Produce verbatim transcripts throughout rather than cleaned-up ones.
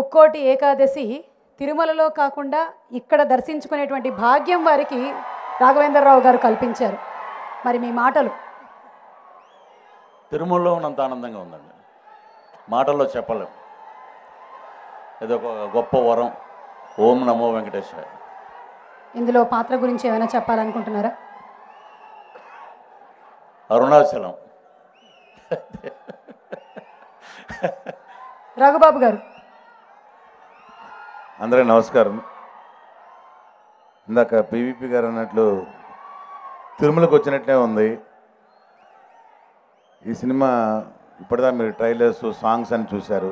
ముక్కోటి ఏకాదశి తిరుమలలో కాకుండా ఇక్కడ దర్శించుకునేటువంటి భాగ్యం వారికి రాఘవేంద్రరావు గారు కల్పించారు. మరి మీ మాటలు? తిరుమలలో ఉన్నంత ఆనందంగా ఉందండి, మాటల్లో చెప్పలేం. ఇదొక గొప్ప వరం. ఓం నమో వెంకటేశ్వర. ఇందులో పాత్ర గురించి ఏమైనా చెప్పాలనుకుంటున్నారా? అరుణాచలం. రఘుబాబు గారు. అందరికీ నమస్కారం. ఇందాక పీవీపీ గారు అన్నట్లు తిరుమలకు వచ్చినట్లే ఉంది ఈ సినిమా. ఇప్పటిదా మీరు ట్రైలర్స్, సాంగ్స్ అని చూశారు.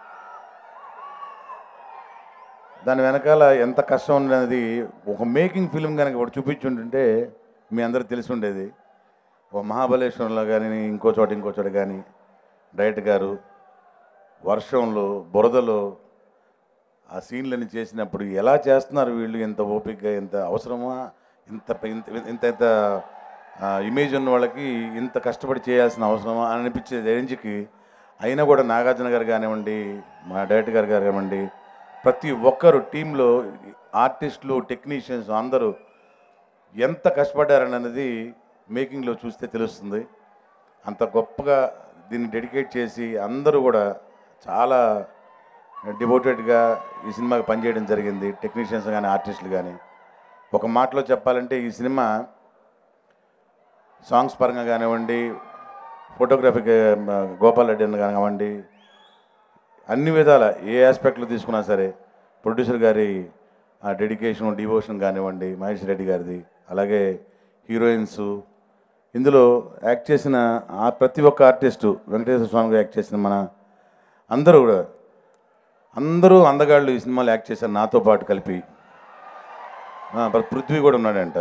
దాని వెనకాల ఎంత కష్టం ఉన్నది ఒక మేకింగ్ ఫిల్మ్ కనుక ఒకటి చూపించుంటుంటే మీ అందరూ తెలిసి ఉండేది. ఓ మహాబలేశ్వరంలో కానీ ఇంకో చోట ఇంకో చోట కానీ డైరెక్టర్ గారు వర్షంలో బురదలో ఆ సీన్లని చేసినప్పుడు ఎలా చేస్తున్నారు వీళ్ళు, ఎంత ఓపికగా, ఎంత అవసరమా, ఇంత ఇంత ఇంత ఇంత ఇమేజ్ ఉన్న వాళ్ళకి ఇంత కష్టపడి చేయాల్సిన అవసరమా అని అనిపించే రేంజ్కి. అయినా కూడా నాగార్జున గారు కానివ్వండి, మా డైరెక్టర్ గారు కానివ్వండి, ప్రతి ఒక్కరు టీంలో ఆర్టిస్టులు, టెక్నీషియన్స్ అందరూ ఎంత కష్టపడ్డారని అనేది మేకింగ్లో చూస్తే తెలుస్తుంది. అంత గొప్పగా దీన్ని డెడికేట్ చేసి అందరూ కూడా చాలా డివోటెడ్గా ఈ సినిమాకి పనిచేయడం జరిగింది. టెక్నీషియన్స్ కానీ, ఆర్టిస్టులు కానీ. ఒక మాటలో చెప్పాలంటే ఈ సినిమా సాంగ్స్ పరంగా కానివ్వండి, ఫోటోగ్రఫీకి గోపాల్ రెడ్డి అని కానివ్వండి, అన్ని విధాల ఏ ఆస్పెక్ట్లో తీసుకున్నా సరే, ప్రొడ్యూసర్ గారి డెడికేషన్, డివోషన్ కానివ్వండి, మహేష్ రెడ్డి గారిది, అలాగే హీరోయిన్స్, ఇందులో యాక్ట్ చేసిన ఆ ప్రతి ఒక్క ఆర్టిస్టు, వెంకటేశ్వర స్వామిగా యాక్ట్ చేసిన మన అందరూ కూడా అందరూ అందగాళ్ళు ఈ సినిమాలో యాక్ట్ చేశారు నాతో పాటు కలిపి. పృథ్వీ కూడా ఉన్నాడంట.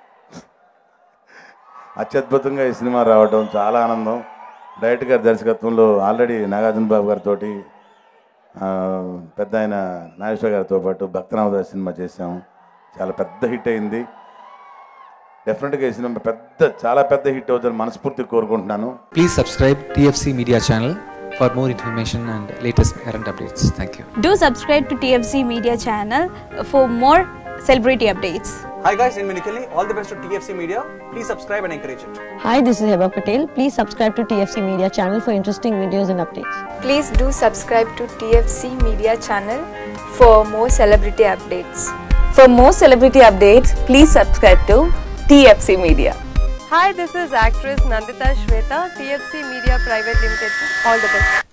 అత్యద్భుతంగా ఈ సినిమా రావడం చాలా ఆనందం. డైరెక్టర్ గారి దర్శకత్వంలో ఆల్రెడీ నాగార్జున బాబు గారితో, పెద్ద ఆయన నాగేశ్వర గారితో పాటు భక్తనామదాస్ సినిమా చేసాము. చాలా పెద్ద హిట్ అయింది. డెఫినెట్గా ఈ సినిమా పెద్ద చాలా పెద్ద హిట్ అవుతుందని మనస్ఫూర్తిగా కోరుకుంటున్నాను. Please subscribe TFC media channel for more information and latest current updates. Thank you. Do subscribe to T F C Media channel for more celebrity updates. Hi guys, I'm Minikali. All the best to T F C Media. Please subscribe and encourage it. Hi, this is Heba Patel. Please subscribe to T F C Media channel for interesting videos and updates. Please do subscribe to T F C Media channel for more celebrity updates. For more celebrity updates, please subscribe to T F C Media. Hi, this is actress Nandita Shweta, T F C Media Private Limited. All the best.